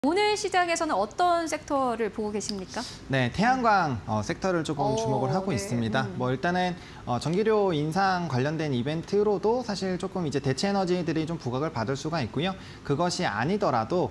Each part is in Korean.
오늘 시장에서는 어떤 섹터를 보고 계십니까? 네, 태양광 섹터를 조금 주목을 하고 네. 있습니다. 뭐 일단은 전기료 인상 관련된 이벤트로도 사실 조금 이제 대체 에너지들이 좀 부각을 받을 수가 있고요. 그것이 아니더라도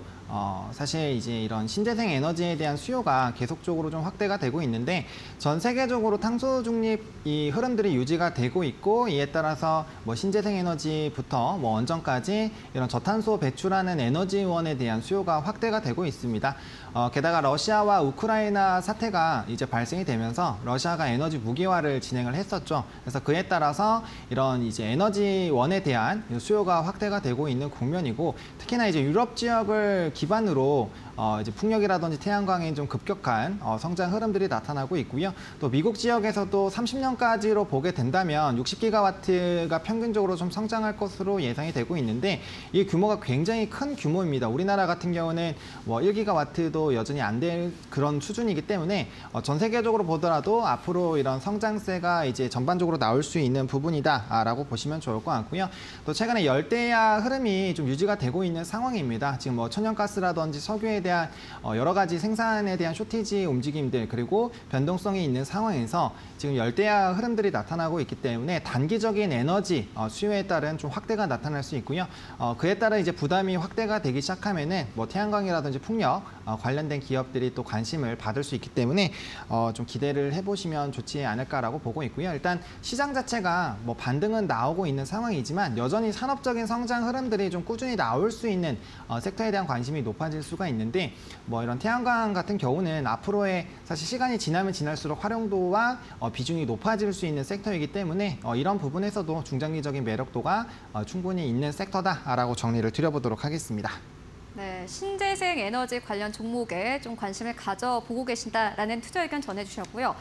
사실 이제 이런 신재생 에너지에 대한 수요가 계속적으로 좀 확대가 되고 있는데 전 세계적으로 탄소 중립 이 흐름들이 유지가 되고 있고 이에 따라서 뭐 신재생 에너지부터 뭐 원전까지 이런 저탄소 배출하는 에너지원에 대한 수요가 확대가 되고 있습니다. 게다가 러시아와 우크라이나 사태가 이제 발생이 되면서 러시아가 에너지 무기화를 진행을 했었죠. 그래서 그에 따라서 이런 이제 에너지원에 대한 수요가 확대가 되고 있는 국면이고 특히나 이제 유럽 지역을 기반으로 이제 풍력이라든지 태양광의 좀 급격한 성장 흐름들이 나타나고 있고요. 또 미국 지역에서도 30년까지로 보게 된다면 60기가와트가 평균적으로 좀 성장할 것으로 예상이 되고 있는데 이 규모가 굉장히 큰 규모입니다. 우리나라 같은 경우는 뭐 1기가와트도 여전히 안 될 그런 수준이기 때문에 전 세계적으로 보더라도 앞으로 이런 성장세가 이제 전반적으로 나올 수 있는 부분이다라고 보시면 좋을 것 같고요. 또 최근에 열대야 흐름이 좀 유지가 되고 있는 상황입니다. 지금 뭐 천연가스라든지 석유에 대한 여러 가지 생산에 대한 쇼티지 움직임들 그리고 변동성이 있는 상황에서 지금 열대야 흐름들이 나타나고 있기 때문에 단기적인 에너지 수요에 따른 좀 확대가 나타날 수 있고요. 그에 따라 이제 부담이 확대가 되기 시작하면은 뭐 태양광이라든지 풍력 관련된 기업들이 또 관심을 받을 수 있기 때문에 좀 기대를 해보시면 좋지 않을까라고 보고 있고요. 일단 시장 자체가 뭐 반등은 나오고 있는 상황이지만 여전히 산업적인 성장 흐름들이 좀 꾸준히 나올 수 있는 섹터에 대한 관심이 높아질 수가 있는데 뭐 이런 태양광 같은 경우는 앞으로의 사실 시간이 지나면 지날수록 활용도와 비중이 높아질 수 있는 섹터이기 때문에 이런 부분에서도 중장기적인 매력도가 충분히 있는 섹터다라고 정리를 드려보도록 하겠습니다. 네, 신재생 에너지 관련 종목에 좀 관심을 가져보고 계신다라는 투자 의견 전해주셨고요.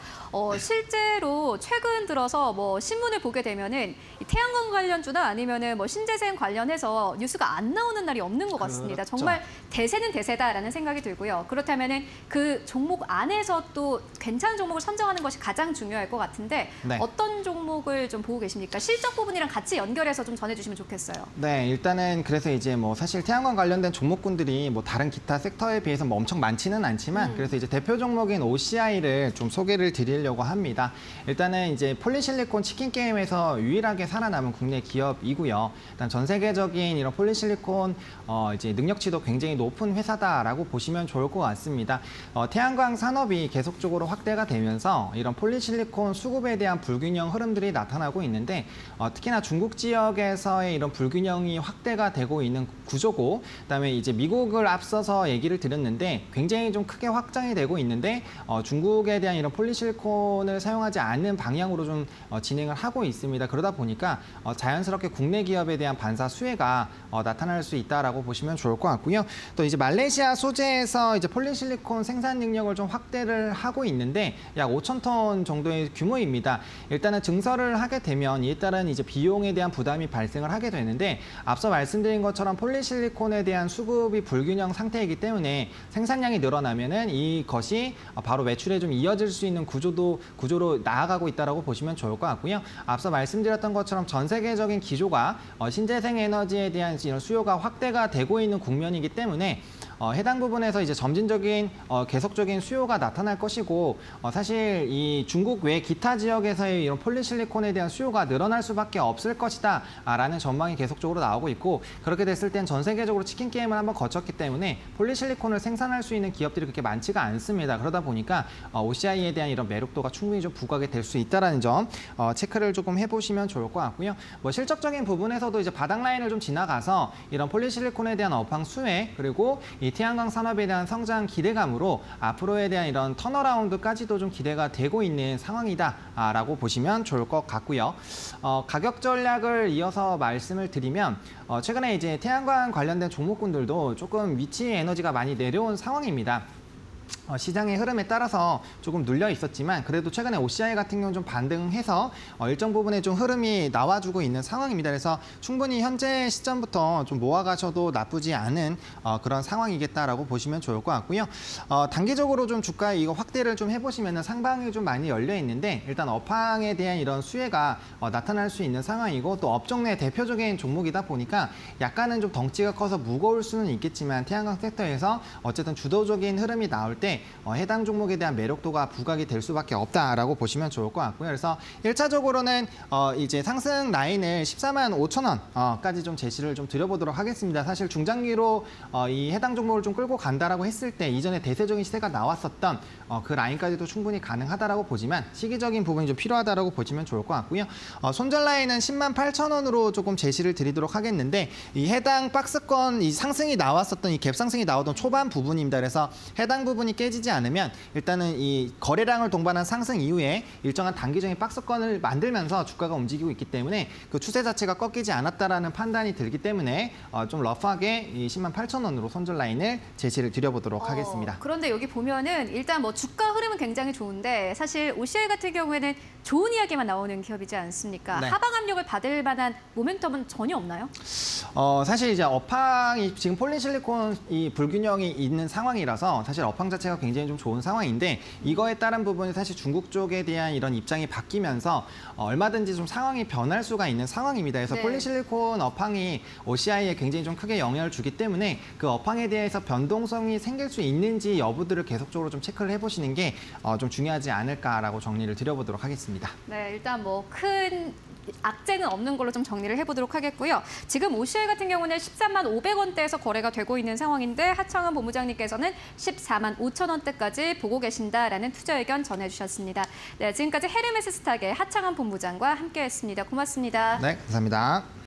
실제로 최근 들어서 뭐 신문을 보게 되면은 이 태양광 관련주나 아니면은 뭐 신재생 관련해서 뉴스가 안 나오는 날이 없는 것 같습니다. 그렇죠. 정말 대세는 대세다라는 생각이 들고요. 그렇다면은 그 종목 안에서 또 괜찮은 종목을 선정하는 것이 가장 중요할 것 같은데 네. 어떤 종목을 좀 보고 계십니까? 실적 부분이랑 같이 연결해서 좀 전해주시면 좋겠어요. 네, 일단은 그래서 이제 뭐 사실 태양광 관련된 종목군들이 뭐 다른 기타 섹터에 비해서 뭐 엄청 많지는 않지만 그래서 이제 대표 종목인 OCI를 좀 소개를 드리려고 합니다. 일단은 이제 폴리실리콘 치킨 게임에서 유일하게 살아남은 국내 기업이고요. 일단 전 세계적인 이런 폴리실리콘 이제 능력치도 굉장히 높은 회사다라고 보시면 좋을 것 같습니다. 태양광 산업이 계속적으로 확대가 되면서 이런 폴리실리콘 수급에 대한 불균형 흐름들이 나타나고 있는데 특히나 중국 지역에서의 이런 불균형이 확대가 되고 있는 구조고 그다음에 이제 미국을 앞서서 얘기를 드렸는데 굉장히 좀 크게 확장이 되고 있는데 중국에 대한 이런 폴리실리콘을 사용하지 않는 방향으로 좀 진행을 하고 있습니다. 그러다 보니까 자연스럽게 국내 기업에 대한 반사 수혜가 나타날 수 있다라고 보시면 좋을 것 같고요. 또 이제 말레이시아 소재에서 이제 폴리실리콘 생산 능력을 좀 확대를 하고 있는데 약 5,000톤 정도의 규모입니다. 일단은 증설을 하게 되면 이에 따른 이제 비용에 대한 부담이 발생을 하게 되는데 앞서 말씀드린 것처럼 폴리실리콘에 대한 수급이 불균형 상태이기 때문에 생산량이 늘어나면은 이것이 바로 매출에 좀 이어질 수 있는 구조로 나아가고 있다라고 보시면 좋을 것 같고요. 앞서 말씀드렸던 것처럼 전 세계적인 기조가 신재생 에너지에 대한 이런 수요가 확대가 되고 있는 국면이기 때문에 해당 부분에서 이제 점진적인 계속적인 수요가 나타날 것이고 사실 이 중국 외 기타 지역에서의 이런 폴리실리콘에 대한 수요가 늘어날 수밖에 없을 것이다라는 전망이 계속적으로 나오고 있고 그렇게 됐을 땐 전 세계적으로 치킨 게임을 한번 거쳤기 때문에 폴리실리콘을 생산할 수 있는 기업들이 그렇게 많지가 않습니다. 그러다 보니까 OCI에 대한 이런 매력도가 충분히 좀 부각이 될 수 있다라는 점 체크를 조금 해보시면 좋을 것 같고요. 뭐 실적적인 부분에서도 이제 바닥 라인을 좀 지나가서 이런 폴리실리콘에 대한 업황 수혜 그리고 이 태양광 산업에 대한 성장 기대감으로 앞으로에 대한 이런 턴어라운드까지도 좀 기대가 되고 있는 상황이다라고 보시면 좋을 것 같고요. 가격 전략을 이어서 말씀을 드리면 최근에 이제 태양광 관련된 종목군들도 조금 위치 에너지가 많이 내려온 상황입니다. 시장의 흐름에 따라서 조금 눌려 있었지만 그래도 최근에 OCI 같은 경우는 좀 반등해서 일정 부분에 좀 흐름이 나와주고 있는 상황입니다. 그래서 충분히 현재 시점부터 좀 모아가셔도 나쁘지 않은 그런 상황이겠다라고 보시면 좋을 것 같고요. 단기적으로 좀 주가 이거 확대를 좀 해보시면 상방이 좀 많이 열려 있는데 일단 업황에 대한 이런 수혜가 나타날 수 있는 상황이고 또 업종 내 대표적인 종목이다 보니까 약간은 좀 덩치가 커서 무거울 수는 있겠지만 태양광 섹터에서 어쨌든 주도적인 흐름이 나올 때 해당 종목에 대한 매력도가 부각이 될 수밖에 없다라고 보시면 좋을 것 같고요. 그래서 1차적으로는 이제 상승 라인을 14만 5천 원까지 좀 제시를 좀 드려보도록 하겠습니다. 사실 중장기로 이 해당 종목을 좀 끌고 간다라고 했을 때 이전에 대세적인 시세가 나왔었던 그 라인까지도 충분히 가능하다라고 보지만 시기적인 부분이 좀 필요하다라고 보시면 좋을 것 같고요. 손절 라인은 10만 8천 원으로 조금 제시를 드리도록 하겠는데 이 해당 박스권 이 상승이 나왔었던 이 갭 상승이 나오던 초반 부분입니다. 그래서 해당 부분이 깨지지 않으면 일단은 이 거래량을 동반한 상승 이후에 일정한 단기적인 박스권을 만들면서 주가가 움직이고 있기 때문에 그 추세 자체가 꺾이지 않았다라는 판단이 들기 때문에 좀 러프하게 이 10만 8천 원으로 손절 라인을 제시를 드려보도록 하겠습니다. 그런데 여기 보면은 일단 뭐 주가 흐름은 굉장히 좋은데 사실 OCI 같은 경우에는 좋은 이야기만 나오는 기업이지 않습니까? 네. 하방 압력을 받을 만한 모멘텀은 전혀 없나요? 사실 이제 업황이 지금 폴리실리콘 이 불균형이 있는 상황이라서 사실 업황 자체가 굉장히 좀 좋은 상황인데 이거에 따른 부분이 사실 중국 쪽에 대한 이런 입장이 바뀌면서 얼마든지 좀 상황이 변할 수가 있는 상황입니다. 그래서 네. 폴리실리콘 업황이 OCI에 굉장히 좀 크게 영향을 주기 때문에 그 업황에 대해서 변동성이 생길 수 있는지 여부들을 계속적으로 좀 체크를 해보시는 게 좀 중요하지 않을까라고 정리를 드려보도록 하겠습니다. 네, 일단 뭐 큰 악재는 없는 걸로 좀 정리를 해보도록 하겠고요. 지금 OCI 같은 경우는 13만 500원대에서 거래가 되고 있는 상황인데 하창은 본부장님께서는 14만 5천 원대까지 보고 계신다라는 투자 의견 전해주셨습니다. 네, 지금까지 헤르메스 스탁의 하창은 본부장과 함께했습니다. 고맙습니다. 네, 감사합니다.